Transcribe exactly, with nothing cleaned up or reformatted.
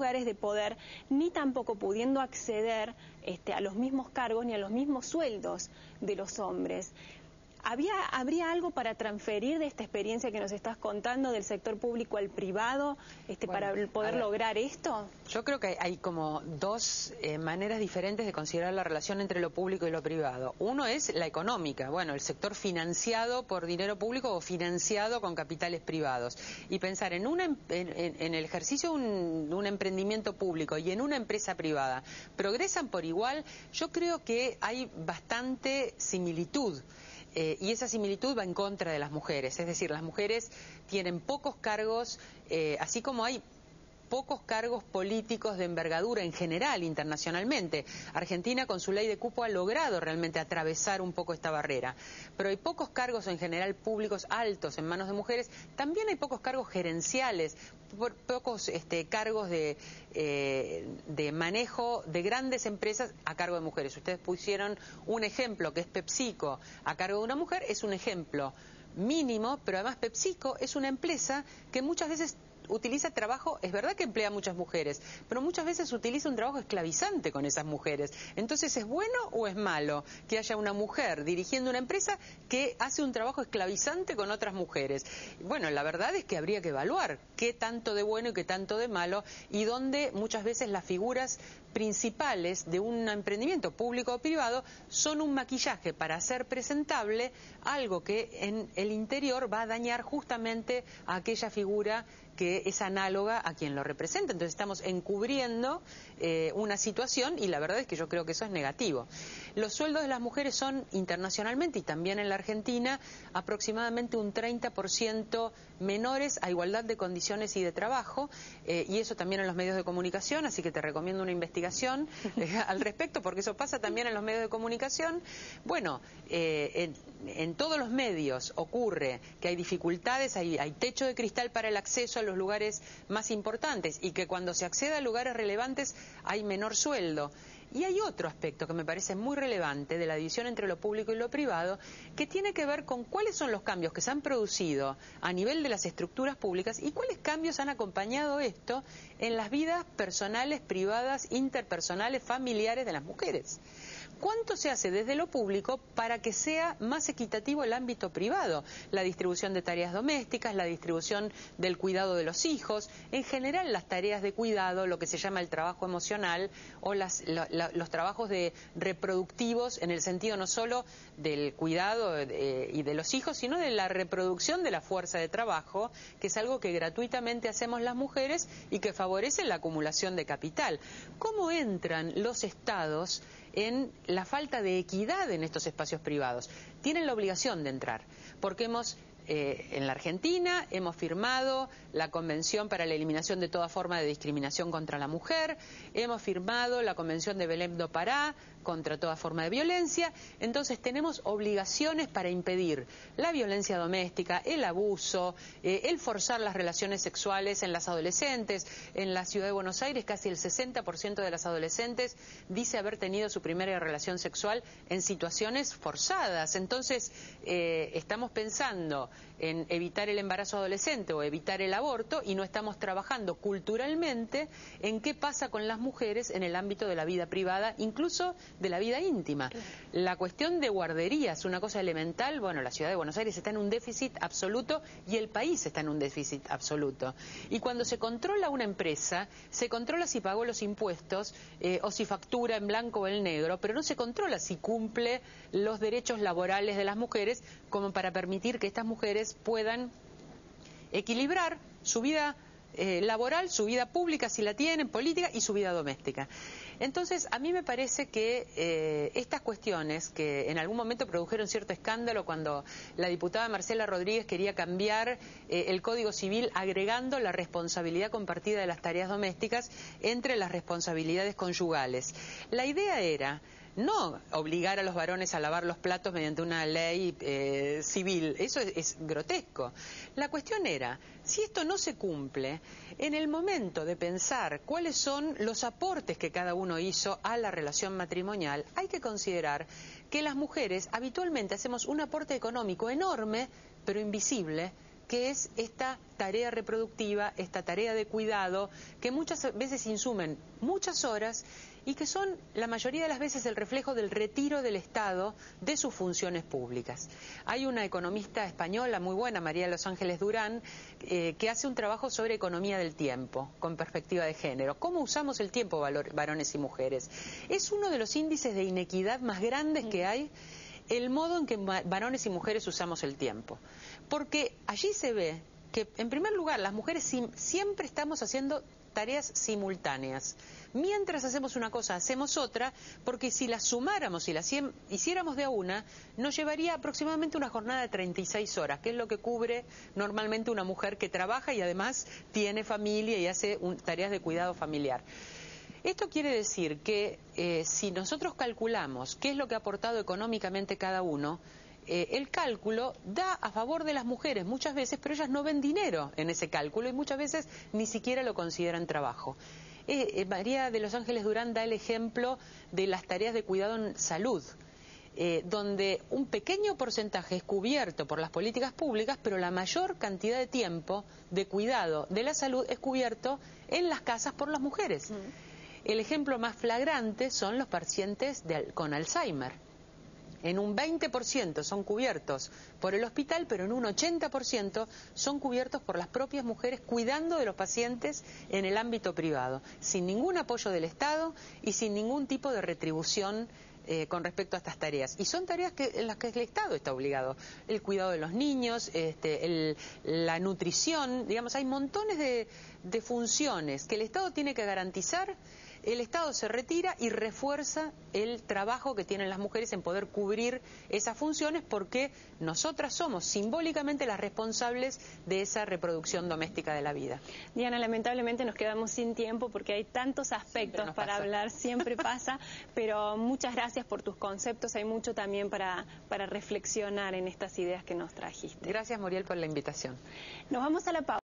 lugares de poder, ni tampoco pudiendo acceder este, a los mismos cargos ni a los mismos sueldos de los hombres. ¿Había, ¿Habría algo para transferir de esta experiencia que nos estás contando del sector público al privado este, bueno, para poder lograr esto? Yo creo que hay como dos eh, maneras diferentes de considerar la relación entre lo público y lo privado. Uno es la económica, bueno, el sector financiado por dinero público o financiado con capitales privados. Y pensar en, una, en, en el ejercicio de un, de un emprendimiento público y en una empresa privada, ¿progresan por igual? Yo creo que hay bastante similitud. Eh, y esa similitud va en contra de las mujeres, es decir, las mujeres tienen pocos cargos, eh, así como hay pocos cargos políticos de envergadura en general internacionalmente. Argentina con su ley de cupo ha logrado realmente atravesar un poco esta barrera, pero hay pocos cargos en general públicos altos en manos de mujeres, también hay pocos cargos gerenciales, por, pocos este, cargos de, eh, de manejo de grandes empresas a cargo de mujeres. Ustedes pusieron un ejemplo que es PepsiCo a cargo de una mujer, es un ejemplo mínimo, pero además PepsiCo es una empresa que muchas veces utiliza trabajo, es verdad que emplea a muchas mujeres, pero muchas veces utiliza un trabajo esclavizante con esas mujeres. Entonces, ¿es bueno o es malo que haya una mujer dirigiendo una empresa que hace un trabajo esclavizante con otras mujeres? Bueno, la verdad es que habría que evaluar qué tanto de bueno y qué tanto de malo, y dónde muchas veces las figuras principales de un emprendimiento público o privado son un maquillaje para hacer presentable algo que en el interior va a dañar justamente a aquella figura que es análoga a quien lo representa. Entonces estamos encubriendo eh, una situación, y la verdad es que yo creo que eso es negativo. Los sueldos de las mujeres son internacionalmente y también en la Argentina aproximadamente un treinta por ciento menores a igualdad de condiciones y de trabajo, eh, y eso también en los medios de comunicación, así que te recomiendo una investigación eh, al respecto, porque eso pasa también en los medios de comunicación. Bueno, eh, en, en todos los medios ocurre que hay dificultades, hay, hay techo de cristal para el acceso a los lugares más importantes, y que cuando se accede a lugares relevantes hay menor sueldo. Y hay otro aspecto que me parece muy relevante de la división entre lo público y lo privado, que tiene que ver con cuáles son los cambios que se han producido a nivel de las estructuras públicas y cuáles cambios han acompañado esto en las vidas personales, privadas, interpersonales, familiares de las mujeres. ¿Cuánto se hace desde lo público para que sea más equitativo el ámbito privado? La distribución de tareas domésticas, la distribución del cuidado de los hijos, en general las tareas de cuidado, lo que se llama el trabajo emocional, o las, la, la, los trabajos de reproductivos, en el sentido no solo del cuidado eh, y de los hijos, sino de la reproducción de la fuerza de trabajo, que es algo que gratuitamente hacemos las mujeres y que favorece la acumulación de capital. ¿Cómo entran los estados en la falta de equidad en estos espacios privados? Tienen la obligación de entrar, porque hemos, eh, en la Argentina, hemos firmado la Convención para la Eliminación de toda forma de discriminación contra la mujer, hemos firmado la Convención de Belém do Pará contra toda forma de violencia. Entonces tenemos obligaciones para impedir la violencia doméstica, el abuso, eh, el forzar las relaciones sexuales en las adolescentes. En la Ciudad de Buenos Aires casi el sesenta por ciento de las adolescentes dice haber tenido su primera relación sexual en situaciones forzadas. Entonces eh, estamos pensando en evitar el embarazo adolescente o evitar el aborto, y no estamos trabajando culturalmente en qué pasa con las mujeres en el ámbito de la vida privada, incluso de la vida íntima. La cuestión de guarderías, una cosa elemental. Bueno, la Ciudad de Buenos Aires está en un déficit absoluto y el país está en un déficit absoluto. Y cuando se controla una empresa, se controla si pagó los impuestos eh, o si factura en blanco o en negro, pero no se controla si cumple los derechos laborales de las mujeres, como para permitir que estas mujeres puedan equilibrar su vida eh, laboral, su vida pública si la tienen, política, y su vida doméstica. Entonces, a mí me parece que eh, estas cuestiones, que en algún momento produjeron cierto escándalo cuando la diputada Marcela Rodríguez quería cambiar eh, el Código Civil agregando la responsabilidad compartida de las tareas domésticas entre las responsabilidades conyugales. La idea era no obligar a los varones a lavar los platos mediante una ley eh, civil, eso es, es grotesco. La cuestión era, si esto no se cumple, en el momento de pensar cuáles son los aportes que cada uno hizo a la relación matrimonial, hay que considerar que las mujeres habitualmente hacemos un aporte económico enorme, pero invisible, que es esta tarea reproductiva, esta tarea de cuidado, que muchas veces insumen muchas horas y que son la mayoría de las veces el reflejo del retiro del Estado de sus funciones públicas. Hay una economista española muy buena, María de los Ángeles Durán, eh, que hace un trabajo sobre economía del tiempo, con perspectiva de género. ¿Cómo usamos el tiempo, valor, varones y mujeres? Es uno de los índices de inequidad más grandes que hay, el modo en que varones y mujeres usamos el tiempo. Porque allí se ve que, en primer lugar, las mujeres siempre estamos haciendo tareas simultáneas. Mientras hacemos una cosa, hacemos otra, porque si las sumáramos y las hiciéramos de a una, nos llevaría aproximadamente una jornada de treinta y seis horas, que es lo que cubre normalmente una mujer que trabaja y además tiene familia y hace un, tareas de cuidado familiar. Esto quiere decir que eh, si nosotros calculamos qué es lo que ha aportado económicamente cada uno, eh, el cálculo da a favor de las mujeres muchas veces, pero ellas no ven dinero en ese cálculo y muchas veces ni siquiera lo consideran trabajo. Eh, eh, María de los Ángeles Durán da el ejemplo de las tareas de cuidado en salud, eh, donde un pequeño porcentaje es cubierto por las políticas públicas, pero la mayor cantidad de tiempo de cuidado de la salud es cubierto en las casas por las mujeres. Mm. El ejemplo más flagrante son los pacientes de, con Alzheimer. En un veinte por ciento son cubiertos por el hospital, pero en un ochenta por ciento son cubiertos por las propias mujeres cuidando de los pacientes en el ámbito privado, sin ningún apoyo del Estado y sin ningún tipo de retribución eh, con respecto a estas tareas. Y son tareas que, en las que el Estado está obligado. El cuidado de los niños, este, el, la nutrición, digamos, hay montones de, de funciones que el Estado tiene que garantizar. El Estado se retira y refuerza el trabajo que tienen las mujeres en poder cubrir esas funciones, porque nosotras somos simbólicamente las responsables de esa reproducción doméstica de la vida. Diana, lamentablemente nos quedamos sin tiempo porque hay tantos aspectos para pasa. hablar, siempre pasa, pero muchas gracias por tus conceptos, hay mucho también para, para reflexionar en estas ideas que nos trajiste. Gracias, Muriel, por la invitación. Nos vamos a la pausa.